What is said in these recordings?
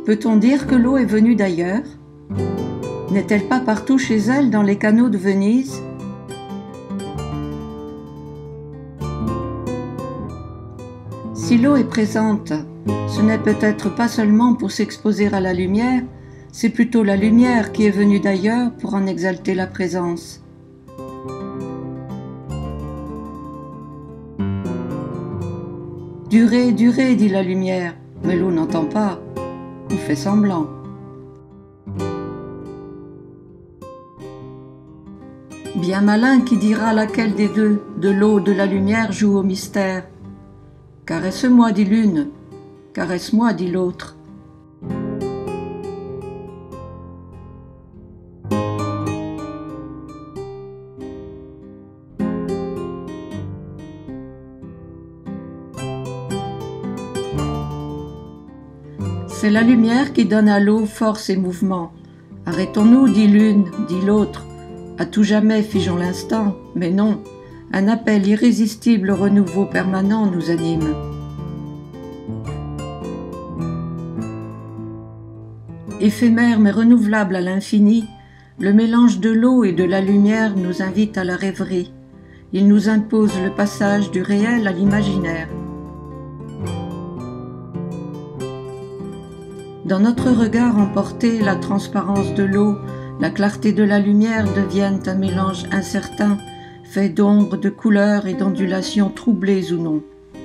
Peut-on dire que l'eau est venue d'ailleurs? N'est-elle pas partout chez elle dans les canaux de Venise? Si l'eau est présente, ce n'est peut-être pas seulement pour s'exposer à la lumière, c'est plutôt la lumière qui est venue d'ailleurs pour en exalter la présence. Durez, durez, dit la lumière, mais l'eau n'entend pas, ou fait semblant. Bien malin qui dira laquelle des deux, de l'eau ou de la lumière, joue au mystère. Caresse-moi, dit l'une, caresse-moi, dit l'autre. C'est la lumière qui donne à l'eau force et mouvement. Arrêtons-nous, dit l'une, dit l'autre. À tout jamais figeons l'instant, mais non, un appel irrésistible au renouveau permanent nous anime. Éphémère mais renouvelable à l'infini, le mélange de l'eau et de la lumière nous invite à la rêverie. Il nous impose le passage du réel à l'imaginaire. Dans notre regard emporté, la transparence de l'eau, la clarté de la lumière deviennent un mélange incertain, fait d'ombres, de couleurs et d'ondulations troublées ou non.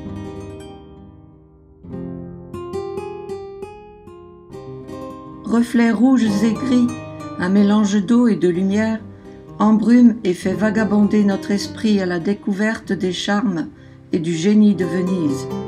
Reflets rouges et gris, un mélange d'eau et de lumière, embrume et fait vagabonder notre esprit à la découverte des charmes et du génie de Venise.